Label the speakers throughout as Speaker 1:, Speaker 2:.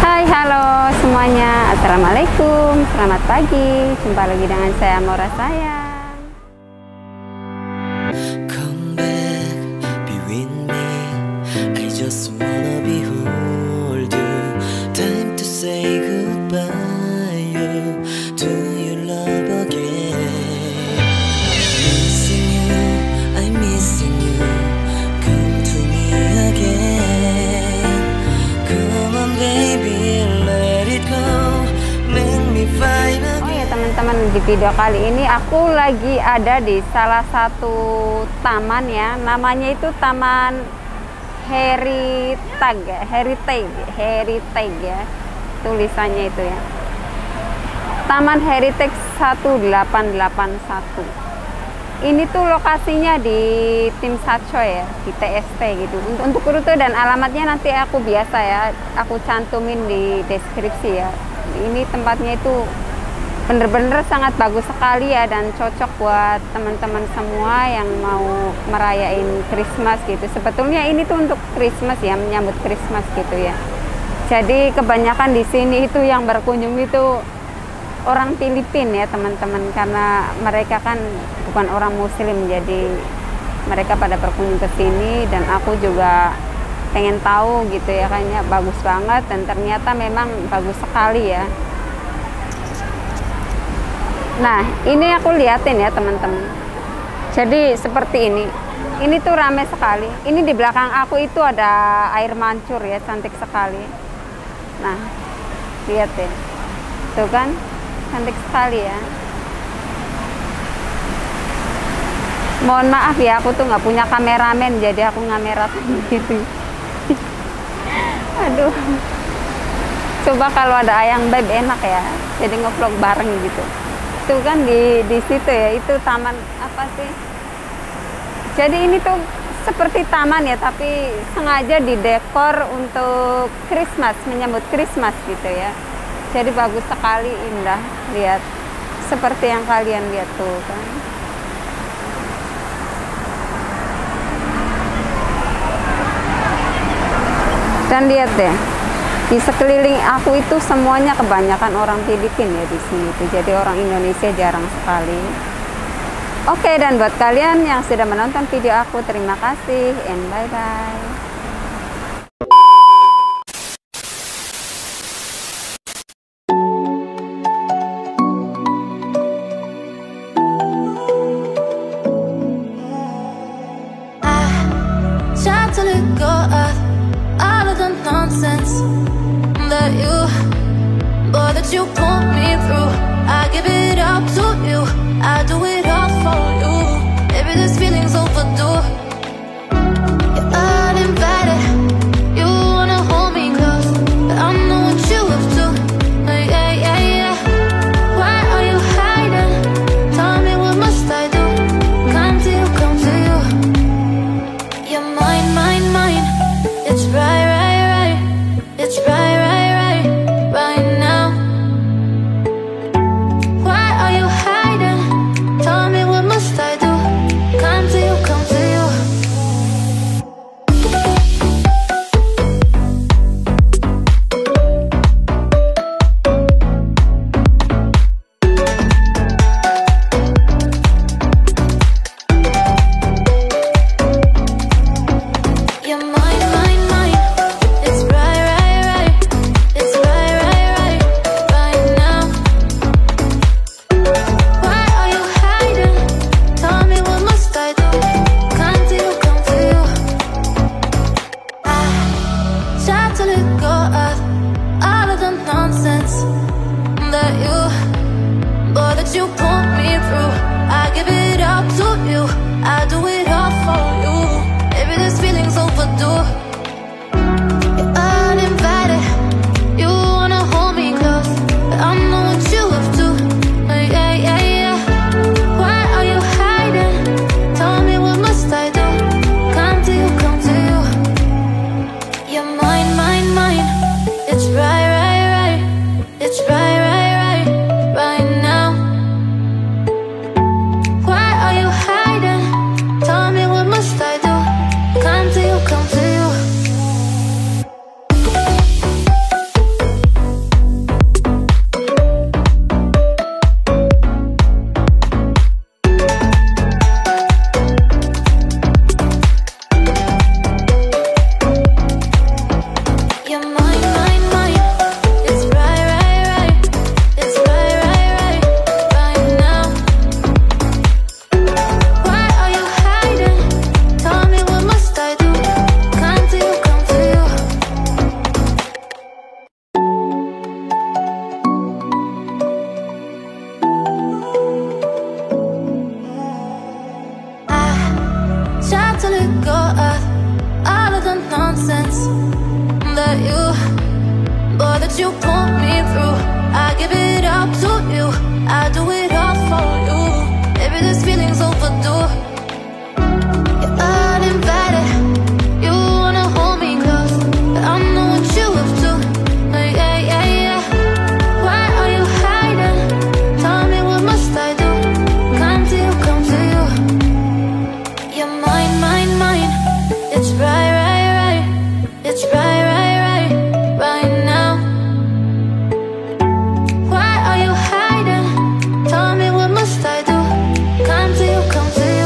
Speaker 1: Hai, halo semuanya. Assalamualaikum, selamat pagi. Jumpa lagi dengan saya, Mora sayang.
Speaker 2: Come back, be with me. I just wanna behold you. Time to say goodbye to your love again. Missing you, I'm missing you. Come to me again. Come on baby, let it go. Make me find again.
Speaker 1: Oh ya teman-teman, di video kali ini aku lagi ada di salah satu taman ya. Namanya itu Taman Heritage ya. Tulisannya itu ya. Taman Heritage 1881. Ini tuh lokasinya di Tim Satcho ya, di TST gitu. Untuk rute dan alamatnya nanti aku biasa ya, aku cantumin di deskripsi ya. Ini tempatnya itu bener-bener sangat bagus sekali ya, dan cocok buat teman-teman semua yang mau merayain Christmas gitu. Sebetulnya ini tuh untuk Christmas ya, menyambut Christmas gitu ya. Jadi kebanyakan di sini itu yang berkunjung itu orang Filipina ya teman-teman, karena mereka kan bukan orang Muslim, jadi mereka pada berkunjung ke sini, dan aku juga pengen tahu gitu ya, kayaknya bagus banget, dan ternyata memang bagus sekali ya. Nah ini aku liatin ya teman-teman, jadi seperti ini tuh rame sekali. Ini di belakang aku itu ada air mancur ya, cantik sekali. Nah lihat ya, tuh kan cantik sekali ya. Mohon maaf ya, aku tuh nggak punya kameramen, jadi aku ngamera sendiri. Aduh, coba kalau ada ayang beb enak ya, jadi ngevlog bareng gitu. Itu kan di situ ya, itu taman apa sih? Jadi ini tuh seperti taman ya, tapi sengaja didekor untuk Christmas, menyambut Christmas gitu ya. Jadi bagus sekali, indah. Lihat, seperti yang kalian lihat tuh kan. Dan lihat deh, di sekeliling aku itu semuanya kebanyakan orang Filipina ya di sini. Jadi orang Indonesia jarang sekali. Oke, dan buat kalian yang sudah menonton video aku, terima kasih and bye-bye.
Speaker 3: To let go of all of the nonsense that you put me through. I give it up to you, I do it all for you. Maybe this feeling's overdue. You're uninvited, you wanna hold me close, but I know what you have to. Yeah, yeah, yeah. Why are you hiding? Tell me, what must I do? Come to you, come to you. You're mine, mine, mine. It's right, right, right. It's right, right, right. Right now. Why are you hiding? Tell me, what must I do? Come to you, come to you. You're mine, mine, mine. It's right, right, right. It's right, right, right. Right now. Why are you hiding? Tell me, what must I do? Come to you, come to you. I try to let go of all of the nonsense that you put me through. I give it up to you, I do it all for you. Maybe this feeling's overdue. You're uninvited, you wanna hold me close, but I know what you have to. Yeah, yeah, yeah. Why are you hiding? Tell me, what must I do? Come to you, come to you. You're mine, mine, mine. It's right, right, right. It's right, right, right. Right now. that you pull me through. I give it up to you, I do it all for you. Maybe this feeling's overdue. You're uninvited, you wanna hold me close, but I know what you have to. Yeah, yeah, yeah. Why are you hiding? Tell me, what must I do? Come to you, come to you. You're mine, mine, mine. It's right, right, right. It's right, right, right, right now. Why are you hiding? Tell me, what must I do? Come to you, come to you.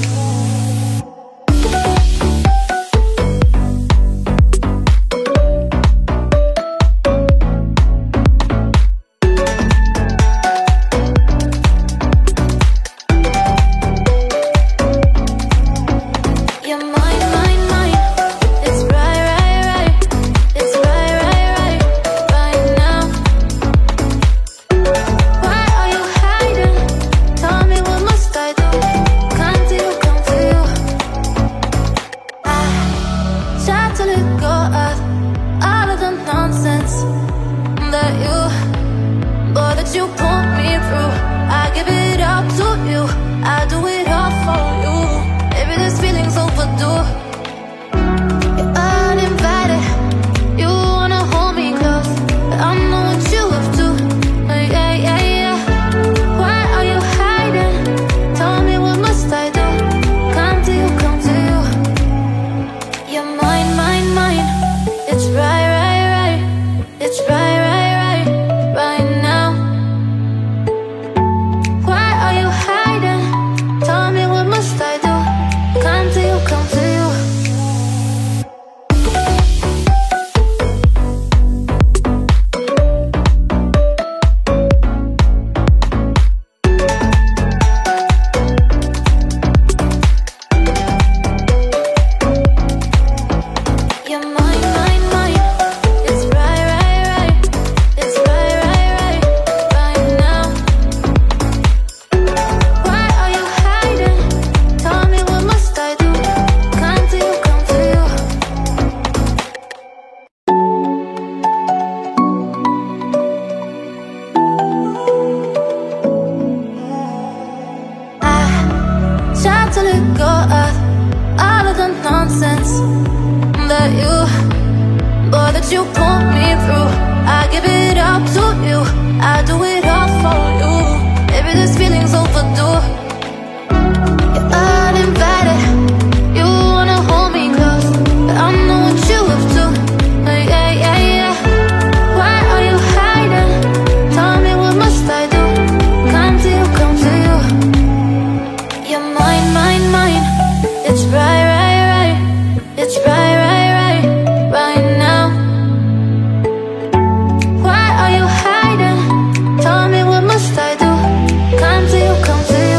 Speaker 3: You're mine, mine, mine. It's right, right, right. It's right, right, right, right now. Why are you hiding? Tell me, what must I do? Come to you, come to you. I try to let go of all of the nonsense that you pull me through. I give it up to you, I do it all for you. Maybe this feeling's overdue. You're uninvited, you wanna hold me close, but I know what you have to. Yeah, yeah, yeah. Why are you hiding? Tell me, what must I do? Come to you, come to you. You're mine, mine, mine. It's right, right, right. It's right, right, right, right now. Why are you hiding? Tell me, what must I do? Come to you, come to you. You're mine, mine, mine. It's right, right, right. It's right, right, right, right now. Why are you hiding? Tell me, what must I do? Come to you, come to you. I try to let go of all of the nonsense that you pull me through. I give it up to you, I do it all for you. Maybe this feeling's overdue. You're uninvited, you wanna hold me close, but I know what you have to. Yeah, yeah, yeah. Why are you hiding? Tell me, what must I do? Come to you, come to you. You're mine, mine, mine. It's right, right, right. It's right, right, right, right now. Why are you hiding? Tell me, what must I do? Come to you, come to you.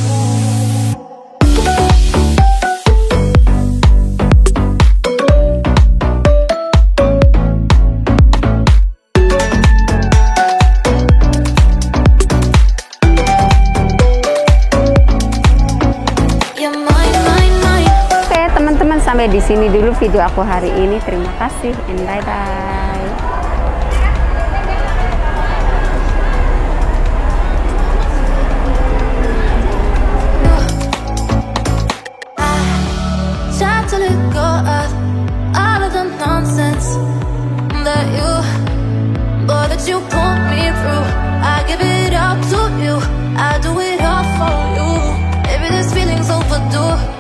Speaker 3: You're mine, mine, mine.
Speaker 1: Oke teman-teman, sampai di sini dulu video aku hari ini. Terima kasih and bye bye.
Speaker 3: Try to let go of all of the nonsense that you pull me through. I give it up to you, I do it all for you. Maybe this feeling's overdue.